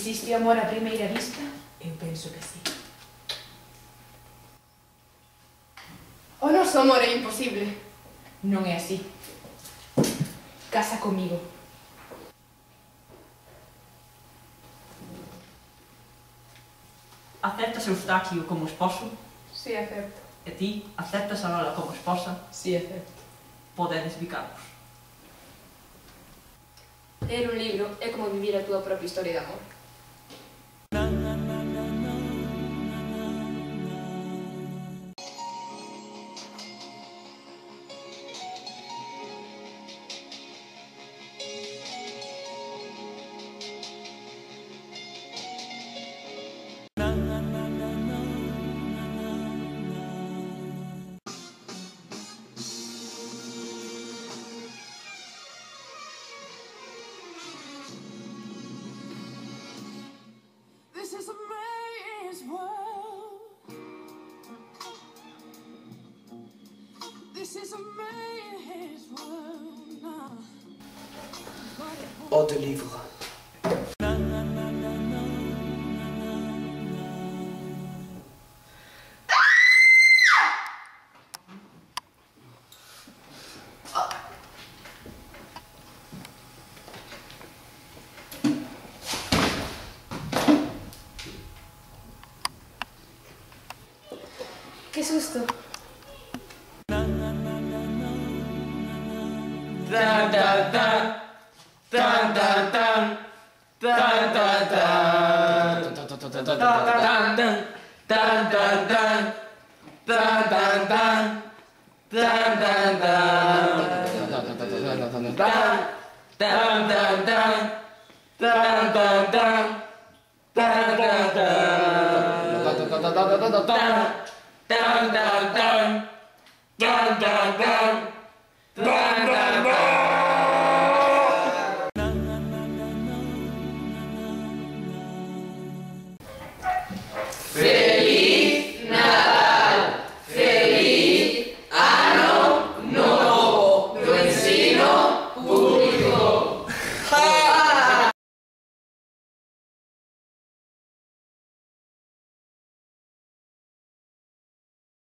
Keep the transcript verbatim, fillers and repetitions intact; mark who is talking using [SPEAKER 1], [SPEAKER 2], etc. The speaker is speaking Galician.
[SPEAKER 1] Existe amor a primeira vista? Eu penso que sí.
[SPEAKER 2] O noso amor é imposible.
[SPEAKER 1] Non é así. Casa comigo.
[SPEAKER 3] Aceptas a Eustaquio como esposo?
[SPEAKER 2] Si, acepto.
[SPEAKER 3] E ti, aceptas a Lola como esposa?
[SPEAKER 1] Si, acepto.
[SPEAKER 3] Podedes bicarvos.
[SPEAKER 2] Ler un libro é como vivir a túa propia historia de amor.
[SPEAKER 4] This is a man's world. This is a man's world now.
[SPEAKER 5] Eau de livre.
[SPEAKER 2] Que susto!
[SPEAKER 5] Dun dun dun dun dun dun